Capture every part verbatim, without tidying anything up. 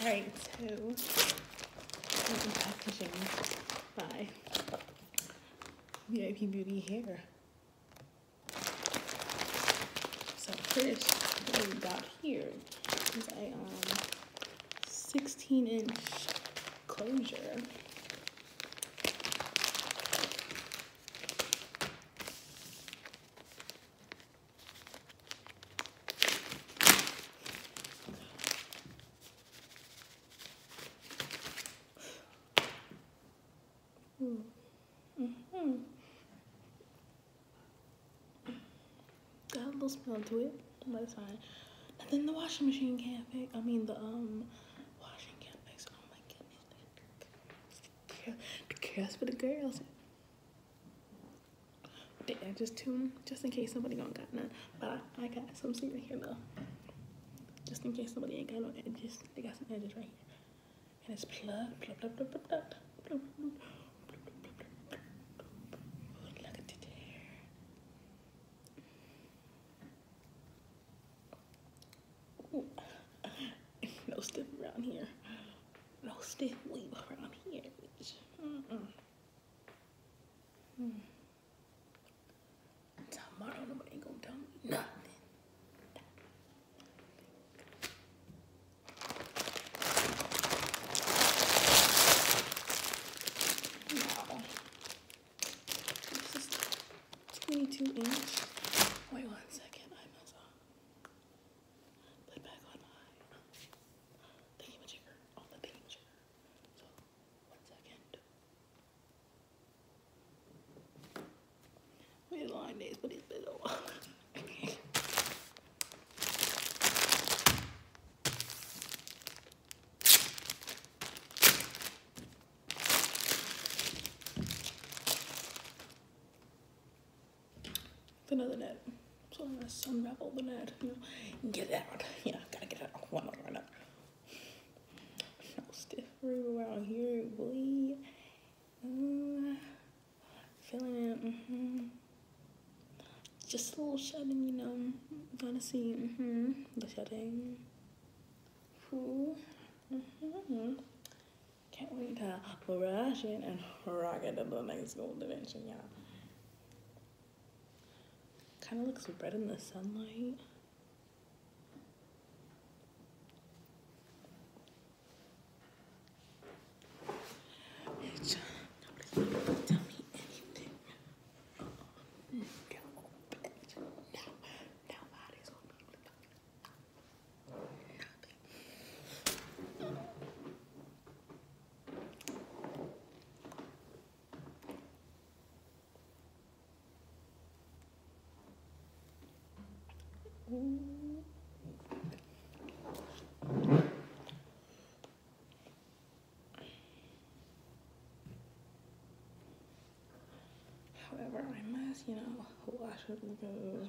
Alright, so open packaging by V I P Beauty Hair. So first, what we got here is a um, sixteen inch closure. Mm-hmm. Got a little smell to it, but it's fine. Nothing the washing machine can't fix. I mean, the um washing can't fix. Oh my goodness. The cares for the girls. Did I just tune just in case somebody don't got none? But I, I got some right here though. Just in case somebody ain't got no edges. They got some edges right here. And it's plugged, plugged, plugged, plugged, plugged, plugged. Look at it there. Ooh. No stiff around here. No stiff weave around here. Mm-mm. Mm. Tomorrow nobody ain't gonna tell me nothing. twenty-two inch. Wait one second. I must uh, put it back on my thingy-majigger. On the thingy-majigger. So, one second. Wait a line days, but it's been a while. Okay. Another net. So I'm gonna unravel the net, you know, get it out. Yeah, gotta get it out one way or another. No stiff root around here, boy. Mm, feeling it. Mm-hmm. Just a little shedding, you know. Gotta see. Mm-hmm. The shedding. Ooh. Mm-hmm. Can't wait to rush it and rock it to the next gold dimension, y'all. Kind of looks red in the sunlight. Bitch, nobody's tell me anything. No, bitch. No, nobody's gonna be able to tell me nothing. However, I must, you know, wash it because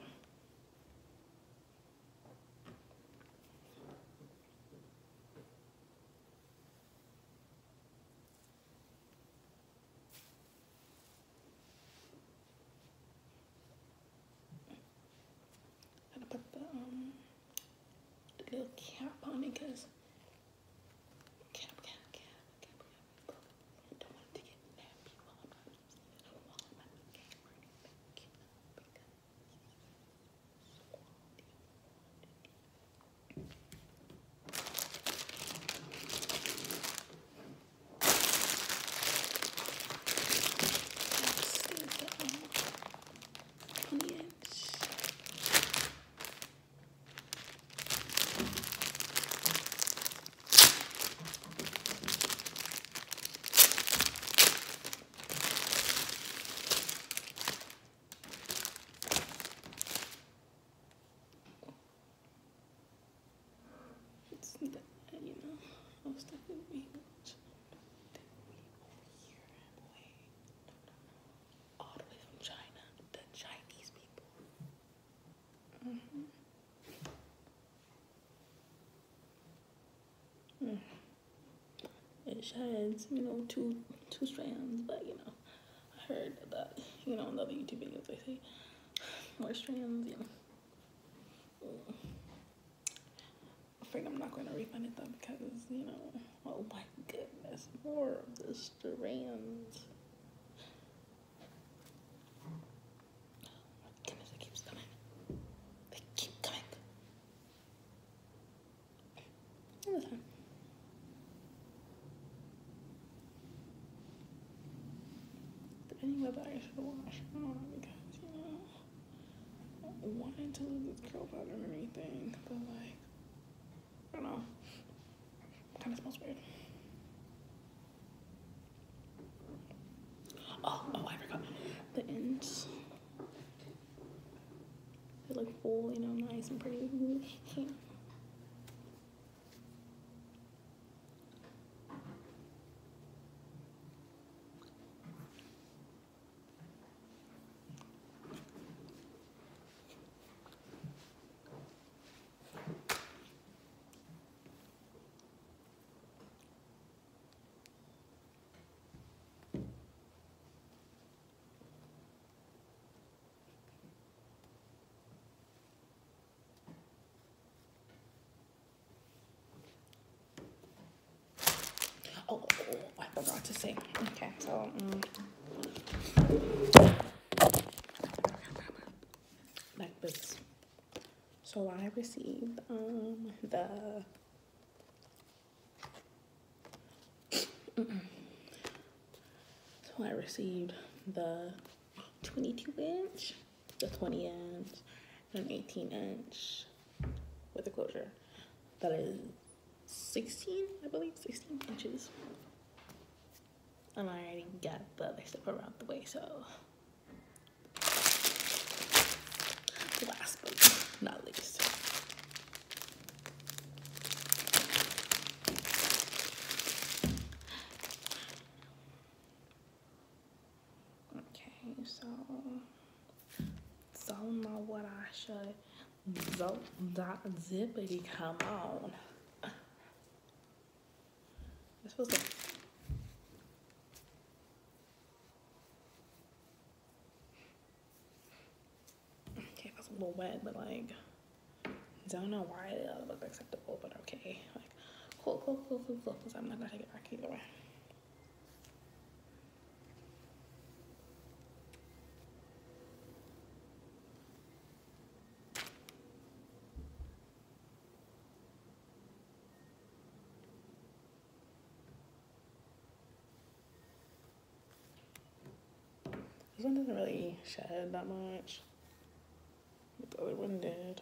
gotta put the um the little cap on it because cap, cap, cap, cap, cap. I don't want it to get nappy while I'm not while I'm not the camera or anything. You know, I was thinking we all the way from China, the Chinese people. Mm-hmm. Mm. It sheds, you know, two two strands, but you know, I heard that, you know, in the other YouTube videos they say more strands, you know. afraid I'm not going to refund it though because, you know, oh my goodness, more of the strands. Oh my goodness, it keeps coming. They keep coming. Listen. Anyway, but I should wash on because, you know, I wanted to lose this curl pattern or anything, but like, I don't know, kind of smells weird. Oh, oh, I forgot. The ends, they look full, you know, nice and pretty. Oh, oh, oh, I forgot to say. Okay, so um, like this. So I received um the so I received the twenty-two inch, the twenty inch, and an eighteen inch with a closure. That is sixteen, I believe, sixteen inches. And I already got the other stuff around the way, so last but not least. Okay, so don't know what I should don't that zippity come on. It's supposed to okay, that's a little wet, but like don't know why it doesn't look acceptable, but okay. Like cool, cool, cool, cool, cool, because I'm not gonna take it back either way. This one doesn't really shed that much. The other one did.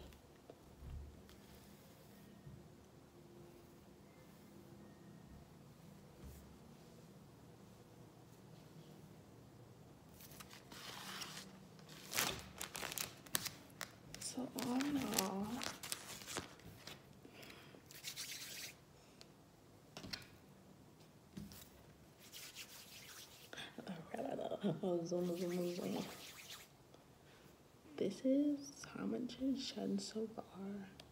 So all in all, oh, zoom, zoom, zoom. This is how much it's shed so far.